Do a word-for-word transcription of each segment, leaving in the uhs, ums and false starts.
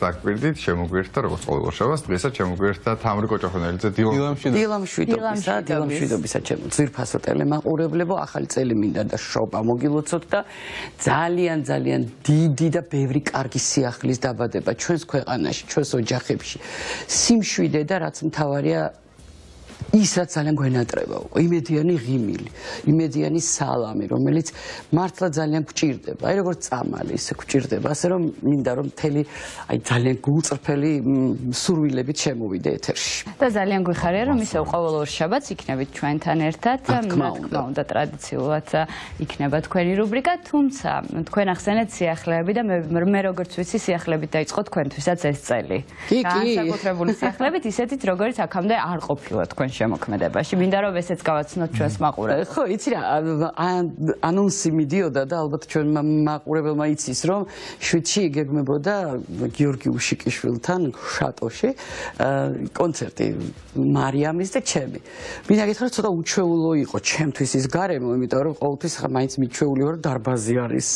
დაგვირდით, შემოგვიერთდა როგორც ყოველ შაბათს, დღესაც შემოგვიერთდა თამრი კოჭახონელიძე დილამ დილამშვიდობისა, დილამშვიდობისა ჩემო ძვირფასო ტელემაყურებლებო, ახალი წელი მინდა და შობა მოგილოცოთ და ძალიან ძალიან დიდი და ბევრი კარგი სიახლის დაბადება ჩვენს ქვეყანაში, ჩვენს ოჯახებში. სიმშვიდე და რაც მთავარია ისაც ძალიან გვენატრება უკვე იმედიანი ღიმილი, იმედიანი სალამი, რომელიც მართლა ძალიან გვჭირდება. აი როგორც წამალი ისე გვჭირდება, ასე რომ მინდა რომ მთელი აი ძალიან გულწრფელი სურვილებით შემოვიდე ეთერში. და ძალიან გვიხარია რომ ისევ ყოველ ორ შაბათს იქნებით ჩვენთან ერთად, რა თქმა უნდა, ტრადიციულად იქნება თქვენი რუბრიკა, თუმცა თქვენ ახსენეთ სიახლეები და მე როგორც ვიცი, სიახლებით დაიწყო თქვენთვისაც ეს წელი. განსაკუთრებული სიახლებით, ისეთით როგორიც აქამდე არ ყოფილა თქვენ შემოქმედებაში. მინდა რომ ესეც გავაცნოთ ჩვენს მაყურებელს. ხო, იცი რა, ანონსი მიდიოდა და ალბათ ჩვენ მაყურებელმა იცის, რომ შვიდში იგეგმებოდა გიორგი უშიკიშვილთან შატოში კონცერტი მარიამის და ჩემი. მინდა გითხრათ, ცოტა უჩვეულო იყო ჩემთვის ის გარემო, იმიტომ რომ ყოველთვის მაინც მიჩვეული ვარ დარბაზი არის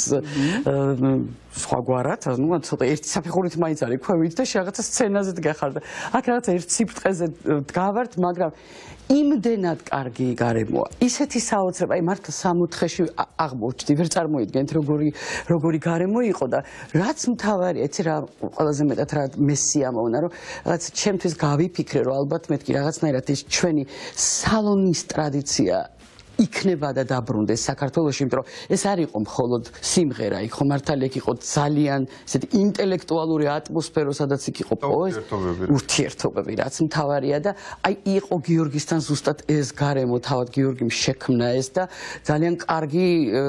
სხვაგვარად, ну, ცოტა ერთი საფეხურით მაინც არის ქვევით და რაღაცა სცენაზე დგახარ და აქ რაღაცა ერთ სიფრთხეზე დგავართ, მაგრამ იმდენად კარგი გარემოა. ისეთი საოცრება, აი მართლა სამოთხეში აღმოჩნდი, ვერ წარმოიდგენთ როგორი როგორი გარემო იყო და რაც მთავარია, იცი რა ყველაზე მეტად რა მესია მოუნა, რომ რაღაც ჩემთვის გავიფიქრე, რომ ალბათ მეთქი რაღაცნაირად ეს ჩვენი სალონის ტრადიცია იქნება და დაბრუნდეს საქართველოში, იმიტომ რომ ეს არ იყო მხოლოდ სიმღერა, იქ ხომ მართალი იქ იყო ძალიან ესეთი ინტელექტუალური ატმოსფერო, სადაც იქ იყო პოეზია, ურთიერთობები, რაც მთავარია და აი იყო გიორგისთან ზუსტად ეს გარემო, თავად გიორგიმ შექმნა ეს და ძალიან კარგი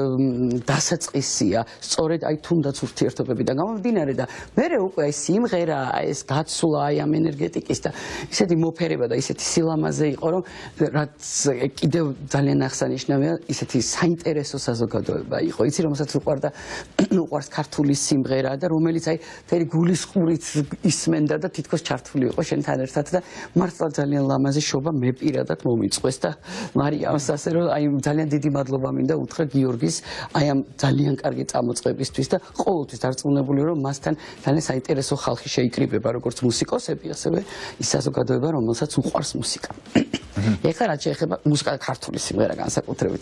დასაწყისია, სწორედ აი თუნდაც ურთიერთობებიდან გამომდინარე და მერე უკვე აი სიმღერა, ეს გაცვლა აი ამ ენერგეტიკის და ისეთი მოფერება და ისეთი სილამაზე იყო, რომ რაც კიდევ ძალიან აღსანიშნავია, ისეთი საინტერესო საზოგადოება იყო. იცი რომელსაც უყვარდა, უყვარს ქართული სიმღერა და რომელიც აი თერი გულისყურით ისმენდა და თითქოს ჩართული იყო შენთან ერთად და მართლა ძალიან ლამაზი შობა მე პირადად მომიწყვეს და მარიამს ასე რომ აი ძალიან დიდი მადლობა მინდა უთხრა გიორგის აი ამ ძალიან კარგი წამოწყებისთვის და ყოველთვის დარწმუნებული რომ მასთან ძალიან საინტერესო ხალხი შეიკრიბება როგორც მუსიკოსები, ასევე ის საზოგადოება, რომელსაც უყვარს მუსიკა. ეხლა რაც შეეხება მუსიკა ქართული სიმღერა განსაკუთრებით.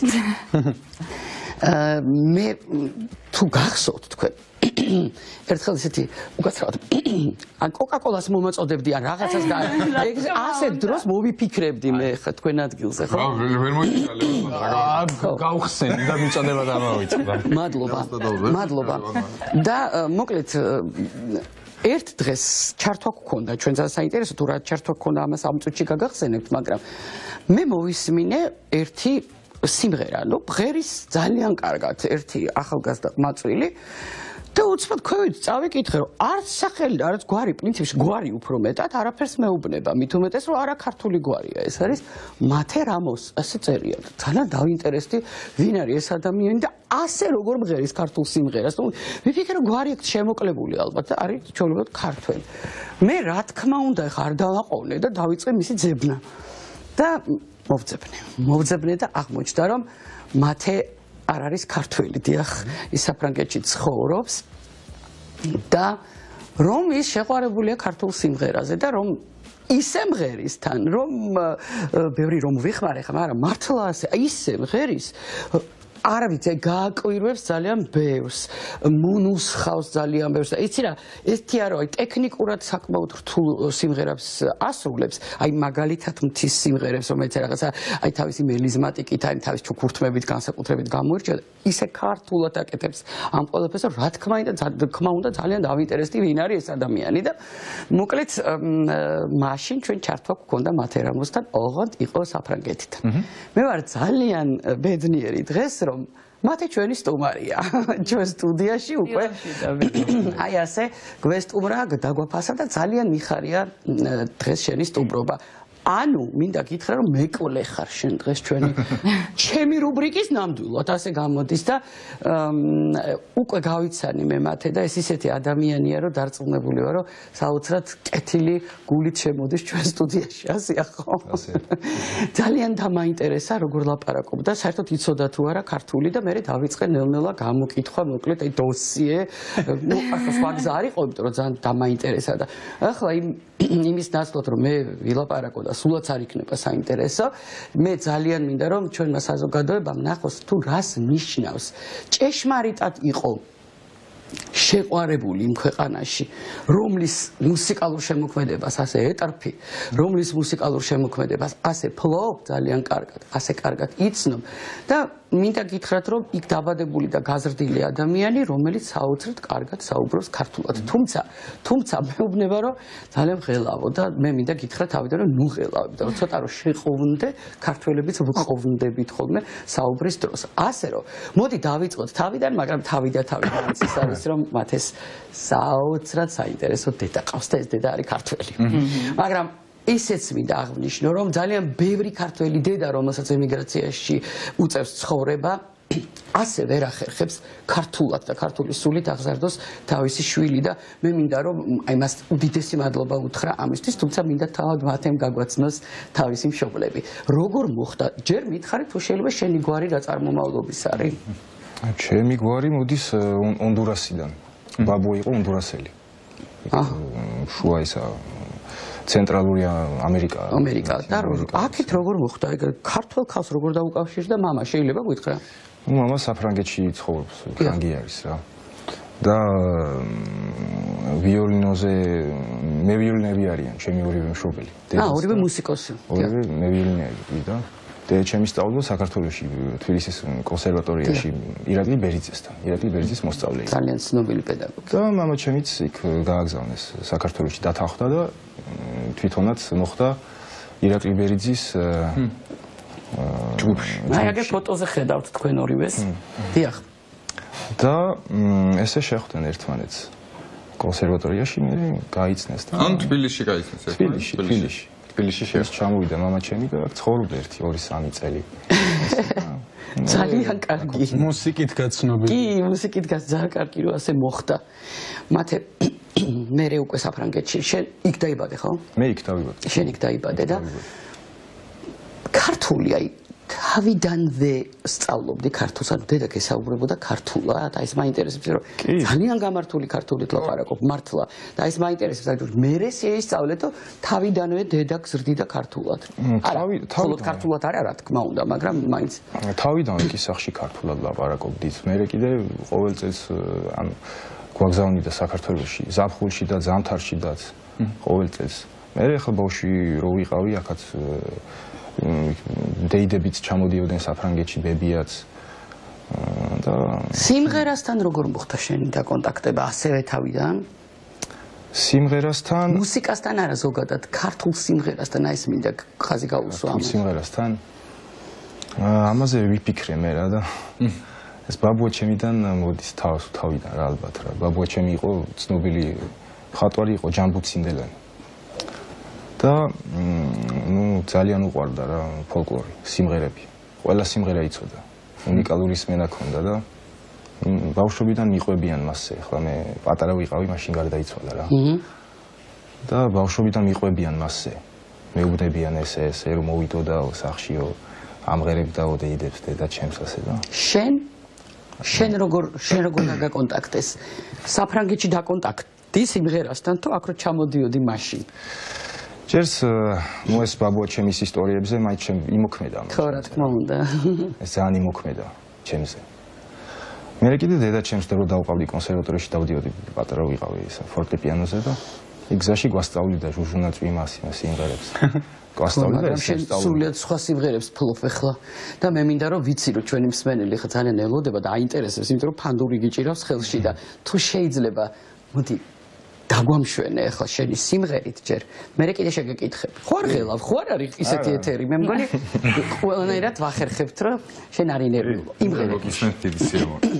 მე თუ გახსოვთ თქვენ ერთხელ ისეთი უკაცრავად ან კოკა-კოლას მომაწოდებდი ან რაღაცას ასეთ დროს მოვიფიქრებდი მე ხა თქვენ ადგილზე ხო? ვერ მოიწალებ. გავხსენი და მიწოდება დამოვიწყდა. მადლობა. მადლობა. და მოკლედ ერთ დღეს ჩართვა გქონდა ჩვენ ძალიან საინტერესო თუ რა ჩართვა გქონდა ამას ამ წუთში გაგახსენებთ, მაგრამ მე მოვისმინე ერთი სიმღერა, ნუ ღერის ძალიან კარგად ერთი ახალგაზრდა მაწვილი და უცბად ქვევით წავიკითხე, რომ არც სახელი და არც გვარი, პრინციპში გვარი უფრო მეტად არაფერს მეუბნება, მით უმეტეს რომ არა ქართული გვარია, ეს არის მათე რამოს, ასე წერია. ძალიან დავინტერესდი, ვინ არის ეს ადამიანი და ასე როგორ მღერის ქართულ სიმღერას. ნუ ვიფიქრე რომ გვარი აქვს შემოკლებული ალბათ და არის ჩვეულებრივად ქართველი. მე რა თქმა უნდა ხა არ დავაყოვნე და დავიწყე მისი ძებნა. და მოვძებნე. მოვძებნე და აღმოჩნდა რომ მათე არ არის ქართველი, დიახ, ის საფრანგეთში ცხოვრობს და რომ ის შეყვარებულია ქართულ სიმღერაზე და რომ ისე მღერის თან, რომ ბევრი რომ ვიხმარე ხა, მაგრამ მართლა ასე ისე მღერის არ ვიცი, გააკვირვებს ძალიან ბევრს, მონუსხავს ძალიან ბევრს და იცი რა, ერთია რომ აი ტექნიკურად საკმაოდ რთულ სიმღერებს ასრულებს, აი მაგალითად მთის სიმღერებს, რომელიც რაღაცა აი თავისი მელიზმატიკით, აი თავის ჩუქურთმებით, განსაკუთრებით გამოირჩევა, ისე ქართულად აკეთებს ამ ყველაფერს, რა თქმა უნდა ძალიან დავინტერესდი ვინ არის ეს ადამიანი და მოკლედ მაშინ ჩვენ ჩართვა გქონდა მათერამოსთან, ოღონდ იყო საფრანგეთიდან. მე ვარ ძალიან ბედნიერი დღეს რომ მათე ჩვენი სტუმარია ჩვენ სტუდიაში უკვე აი ასე გვესტუმრა დაგვაფასა და ძალიან მიხარია დღეს შენი სტუმრობა. ანუ მინდა გითხრა რომ მეკლე ხარ შენ დღეს ჩვენი ჩემი რუბრიკის ნამდვილად ასე გამოდის და უკვე გავიცანი მე მათე და ეს ისეთი ადამიანია რომ დარწმუნებული ვარ რომ საოცრად კეთილი გულით შემოდის ჩვენ სტუდიაში ასეა ხო ძალიან დამაინტერესა როგორ ლაპარაკობდა საერთოდ იცოდა თუ არა ქართული და მე დავიწყე ნელ-ნელა გამოკითხვა მოკლედ აი დოსიე ნუ ახლა სხვა გზა არ იყო იმიტომ რომ ძალიან დამაინტერესა და ახლა იმ იმის ნაცვლად რომ მე ვილაპარაკო და სულაც არ იქნება საინტერესო მე ძალიან მინდა რომ ჩვენმა საზოგადოებამ ნახოს თუ რას ნიშნავს ჭეშმარიტად იყო შეყვარებული იმ ქვეყანაში რომლის მუსიკალურ შემოქმედებას ასე ეტარფი რომლის მუსიკალურ შემოქმედებას ასე ფლობ ძალიან კარგად ასე კარგად იცნობ და მინდა გითხრათ რომ იქ დაბადებული და გაზრდილი ადამიანი რომელიც საოცრად კარგად საუბრობს ქართულად თუმცა თუმცა მეუბნება რომ ძალიან ღელავო და მე მინდა გითხრათ თავიდან რომ ნუ ღელავებ და ცოტა რომ შეყოვნდე ქართველებიც ვყოვნდებით ხოლმე საუბრის დროს ასე რომ მოდი დავიწყოთ თავიდან მაგრამ თავი და თავი მაინც ის არის რომ მათ ეს საოცრად საინტერესო დედა ყავს და ეს დედა არის ქართველი მაგრამ ისეც მინდა აღნიშნო რომ ძალიან ბევრი ქართველი დედა რომელსაც ემიგრაციაში უწევს ცხოვრება ასე ვერ ახერხებს ქართულად და ქართული სულით აღზარდოს თავისი შვილი და მე მინდა რომ აი მას უდიდესი მადლობა უთხრა ამისთვის თუმცა მინდა თავად მათემ გაგვაცნოს თავისი მშობლები როგორ მოხდა ჯერ მითხარი თუ შეიძლება შენი გვარი რა წარმომავლობის არის ჩემი გვარი მოდის ონდურასიდან ბაბუ იყო ონდურასელი შუა ისა ცენტრალური ამერიკა ამერიკა და აქეთ როგორ მოხდა ეგ ქართულ ხალხს როგორ დაუკავშირდა მამა შეიძლება გითხრა მამა საფრანგეთში ცხოვრობს ფრანგი არის რა და ვიოლინოზე მე ვიოლინები არიან ჩემი ორივე მშობელი აა ორივე მუსიკოსი ორივე მე ვიოლინები და და ჩემი სწავლობდა საქართველოში თბილისის კონსერვატორიაში ირაკლი ბერიძესთან ირაკლი ბერიძის მოსწავლეა ძალიან ცნობილი პედაგოგი და მამა ჩემიც იქ გააგზავნეს საქართველოში დათანხმდა და თვითონაც მოხდა ირაკლი ბერიძის ჯგუფში აი აგერ ფოტოზე ხედავთ თქვენ ორივეს დიახ და ესე შეხვდნენ ერთმანეთს კონსერვატორიაში მე გაიცნეს და ან თბილისში გაიცნეს თბილისში თბილისში თბილისში შეეს ჩამოვიდა მამა ჩემი და ცხოვრობდა ერთი ორი სამი წელი ძალიან კარგი მუსიკით გაცნობილი კი მუსიკით ძალიან კარგი რომ ასე მოხდა მათე მე რე უკვე საფრანგეთში შენ იქ დაიბადე ხო მე იქ დავიბადე შენ იქ დაიბადე და ქართული აი თავიდანვე სწავლობდი ქართულს ან დედა გესაუბრებოდა ქართულად აი ეს მაინტერესებს რომ ძალიან გამართული ქართულით ლაპარაკობ მართლა და აი ეს მაინტერესებს რომ მე შეისწავლე და თავიდანვე დედა გზრდი და ქართულად თავი თავად ქართულად არა რა თქმა უნდა მაგრამ მაინც თავიდანვე კი სახში ქართულად ლაპარაკობდით მე კიდე ყოველ წელს ან გვაგზავნიდა საქართველოში ზაფხულში და ზამთარშიდაც ყოველ წელს მე ახლა ბავშვი რო ვიყავი აქაც დეიდებიც ჩამოდიოდნენ საფრანგეთში ბებიაც და სიმღერასთან როგორ მოხდა შენი დაკონტაქტება ასევე თავიდან სიმღერასთან მუსიკასთან არა ზოგადად ქართულ სიმღერასთან აი ეს მინდა ხაზი გაუსვა ამ სიმღერასთან ამაზე ვიფიქრე მე რა და ეს ბაბუა ჩემიდან მოდის თავს თავიდან რა ალბათ რა ბაბუა ჩემი იყო ცნობილი მხატვარი იყო ჯამბუ ცინდელანი და ნუ ძალიან უყვარდა რა ფოლკლორი სიმღერები ყველა სიმღერა იცოდა უნიკალური სმენა ჰქონდა და ბავშვობიდან მიყვებიან მასზე ახლა მე პატარა ვიყავი მაშინ გარდაიცვალა რა და ბავშვობიდან მიყვებიან მასზე მეუბნებიან ესე ესე რომ მოვიდო და სახშიო ამღერებდაო დეიდებს დედა ჩემს ასე და შენ შენ როგორ შენ როგორ დაგაკონტაქტეს საფრანგეთში დაკონტაქტი სიმღერასთან თუ აქ რო ჩამოდიოდი მაშინ ჯერს ნუ ეს ბაბუა ჩემის ისტორიებზე მაინც ჩემ იმოქმედა ხო რა თქმა უნდა ეს ძალიან იმოქმედა ჩემზე მე კიდე დედა ჩემს დრო დავყავდი კონსერვატორიაში დავდიოდი პატარა ვიყავი ისა ფორტეპიანოზე და იქ გზაში გვასწავლიდა ჟუჟუნა წვიმას იმას სიმღერებს გვასწავლიდა და შენ სულიად სხვა სიმღერებს ფლობ ახლა და მე მინდა რომ ვიცი რომ ჩვენი მსმენელი ხა ძალიან ელოდება და აინტერესებს იმიტომ რომ ფანდური გიჭირავს ხელში და თუ შეიძლება მოდი დაგვამშვენე ახლა შენი სიმღერით ჯერ მე კიდე შეგეკითხები ხო არ ღელავ ხო არ არის ისეთი ეთერი მე მგონი ყველანაირად ვახერხებთ რომ შენ არ ინერვიულო იმღერე გისმენთ დიდი სიამოვნებით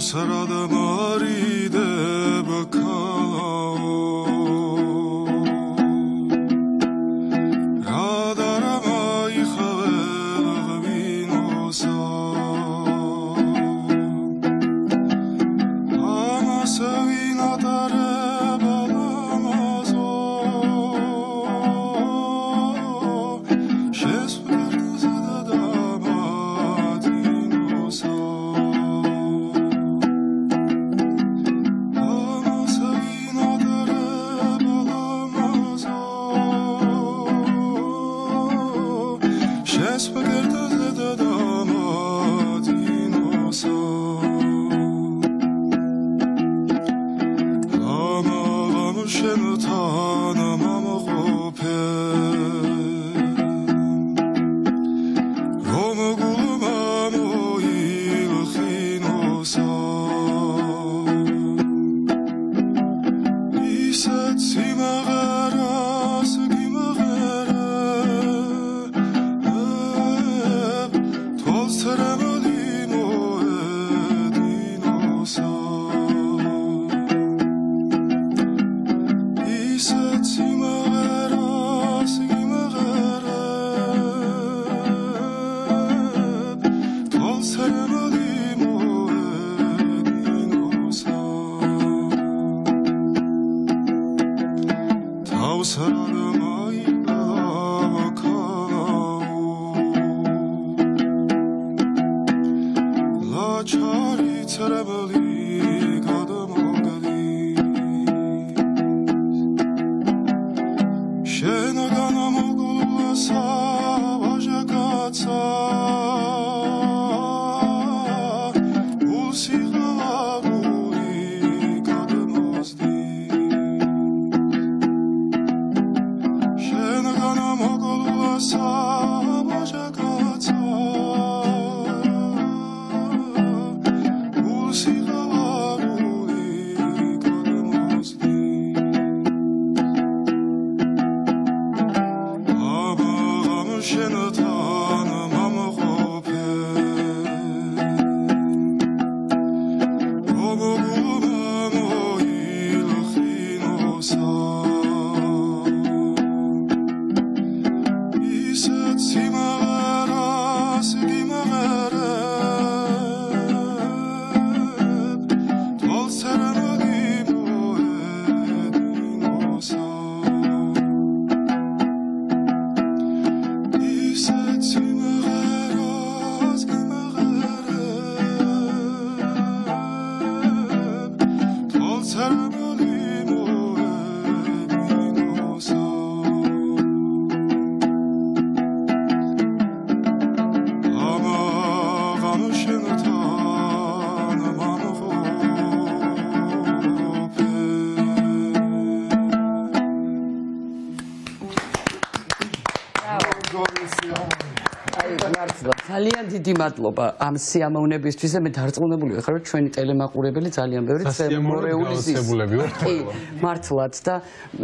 ძალიან დიდი მადლობა ამ სიამოვნებისთვის და მე დარწმუნებული ვარ რომ ჩვენი ტელემაყურებელი ძალიან ბევრი ცემორეული ზის. კი, მართლაც და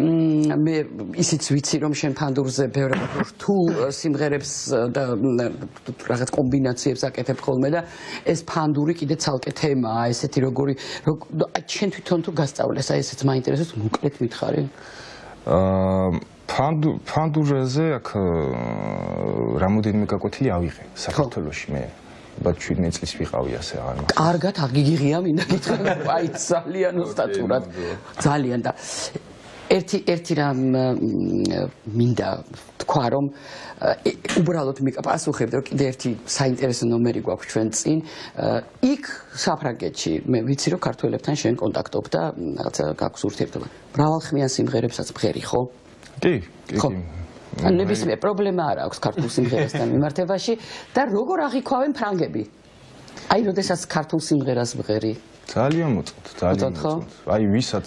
მე ისიც ვიცი რომ შენ ფანდურზე ბევრად რთულ სიმღერებს და რაღაც კომბინაციებს აკეთებ ხოლმე და ეს ფანდური კიდე ცალკე თემაა, ესეთი როგორი შენ თვითონ თუ გასწავლეს, აი ესეც მაინტერესებს, მოკლედ მითხარი. აა ფანდურაზე აქ რამოდენიმე გაკვეთილი ავიღე საქართველოში მე ბათ შვიდმეტ წლის ვიყავი ასე აღარ მახსოვს. კარგად აგიგიღია მინდა გითხრა, აი ძალიან უსტატურად. ძალიან და ერთი ერთი რამ მინდა თქვა რომ უბრალოდ მიკაპასუხებდი რომ კიდე ერთი საინტერესო ნომერი გვაქვს ჩვენ წინ. იქ საფრანგეთში მე ვიცი რომ ქართველებთან შენ კონტაქტობ და რაღაცა გაქვს ურთიერთობა. მრავალხმიან სიმღერებსაც ბღერი ხო? კი, კი, კი. ნებისმიერ პრობლემა არ აქვს ქართულ სიმღერასთან მიმართებაში და როგორ აღიქვავენ ფრანგები? აი, როდესაც ქართულ სიმღერას ბღერი. ძალიან მოწონთ, ძალიან მოწონთ. აი, ვისაც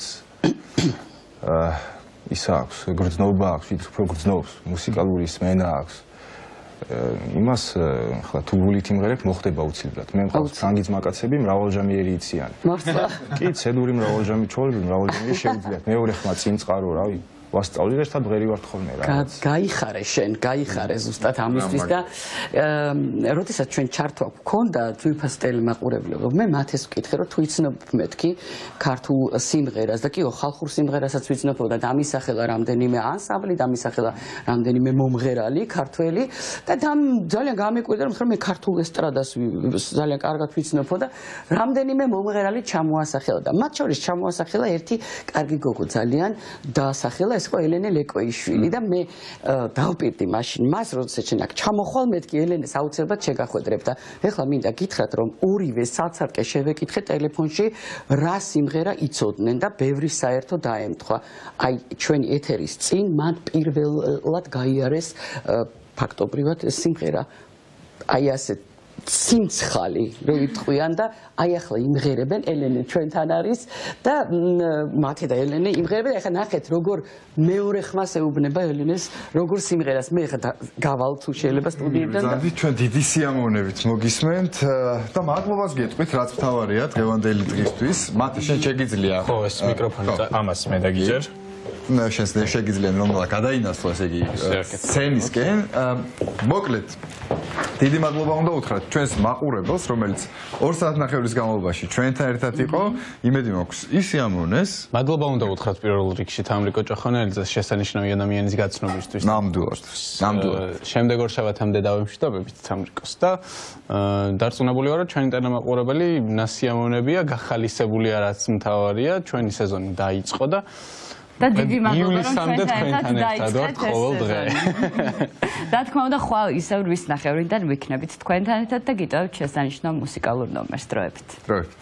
აა ის აქვს, გრძნობა აქვს, ვით უფრო გრძნობს, მუსიკალური სმენა აქვს. იმას ხლა თუ გულით იმღერებ მოხდება უცილებლად. მე მყავს ფრანგი ძმაკაცები მრავალჟამიერი იციან. მართლა? კი, ცედური მრავალჟამი ჩვეულებრივ მრავალჟამიერი შეუძლიათ. მეორე ხმა წინ წყარო, რავი. ვასწავლი და ერთად ვღერი ვართ ხოლმე რა. გაიხარე შენ, გაიხარე ზუსტად ამისთვის და როდესაც ჩვენ ჩართვა გქონდა ძვირფას ტელემაყურებლებო, მე მათეს ვკითხე, რომ თუ იცნობ მეთქი ქართულ სიმღერას და კიო ხალხურ სიმღერასაც ვიცნობოდა და ამისახელა რამდენიმე ანსამბლი, ამისახელა რამდენიმე მომღერალი ქართველი და ძალიან გამიკვირდა, რომ მე ქართულ ესტრადას ძალიან კარგად ვიცნობოდა, რამდენიმე მომღერალი ჩამოასახელა და მათ შორის ჩამოასახელა ერთი კარგი გოგო ძალიან დაასახელა, ეს იყო ელენე ლეკვეიშვილი და მე დავპირდი მაშინ მას, როდესაც შენ აქ ჩამოხვალ, მეთქი ელენეს აუცილებლად შეგახვედრებ და ეხლა მინდა გითხრათ, რომ ორივე საცალკე შევეკითხე ტელეფონში რა სიმღერა იცოდნენ და ბევრი საერთო დაემთხვა. აი ჩვენი ეთერის წინ მან პირველად გაიარეს ფაქტობრივად სიმღერა. აი ასე ცინცხალი რო იტყვიან და აი ახლა იმღერებენ ელენე ჩვენთან არის და მათი და ელენე იმღერებენ. ახლა ნახეთ როგორ მეორე ხმას ეუბნება ელენეს როგორ სიმღერას. მე ახლა გავალ თუ შეიძლება სტუდიიდან და ჩვენ დიდი სიამოვნებით მოგისმენთ და მადლობას გეტყვით რაც მთავარია დღევანდელი დღისთვის. მათი შენ შეგიძლია ხო ეს მიკროფონი ამას მე დაგიჯერ. და შენს შეგიძლია ნორმალურად გადაინაცვლა ესე იგი სცენისკენ. მოკლედ დიდი მადლობა უნდა უთხრათ ჩვენს მაყურებელს, რომელიც ორ საათნახევრის განმავლობაში ჩვენთან ერთად იყო. იმედი მაქვს ის იამოვნეს. მადლობა უნდა უთხრათ პირველ რიგში თამრიკო ჭოხონელიძეს შესანიშნავი ადამიანის გაცნობისთვის. ნამდვილად. ნამდვილად. შემდეგ ორშაბათ ამ დედავებში და ბებით თამრიკოს და დარწმუნებული ვარ, რომ ჩვენი ტელემაყურებელი ნასიამოვნებია, გახალისებულია რაც მთავარია, ჩვენი სეზონი დაიწყო და და დიდი მადლობა რომ ჩვენთან ერთად ვართ ყოველ დღე. რა თქმა უნდა, ხვალ ისევ ვის ნახევრიდან ვიქნებით თქვენთან ერთად და გიტოვებთ შესანიშნავ მუსიკალურ ნომერს. დროებით. დროებით.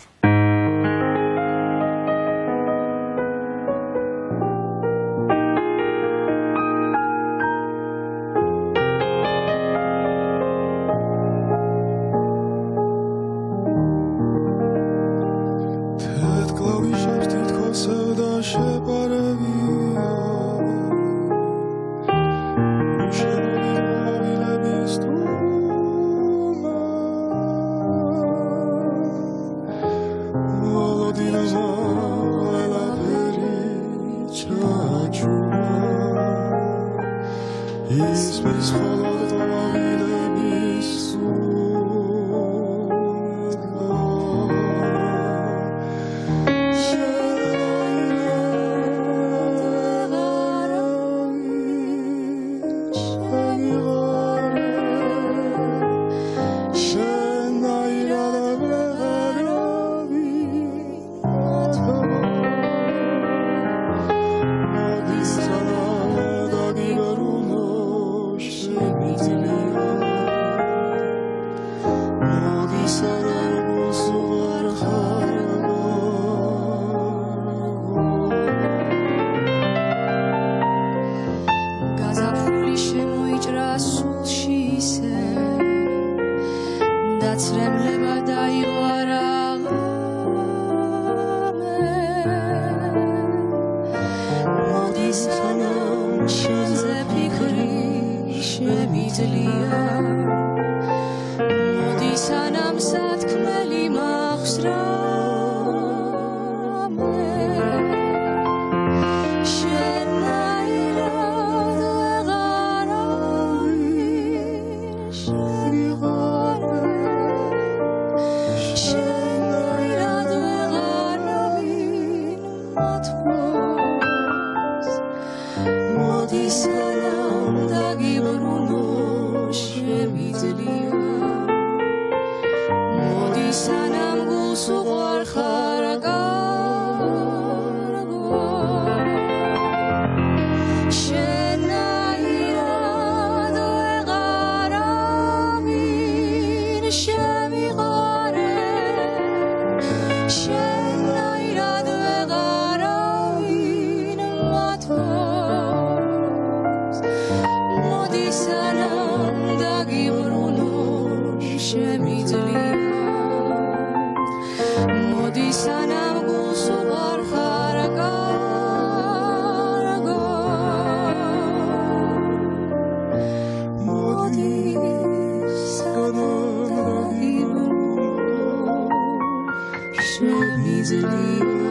easily.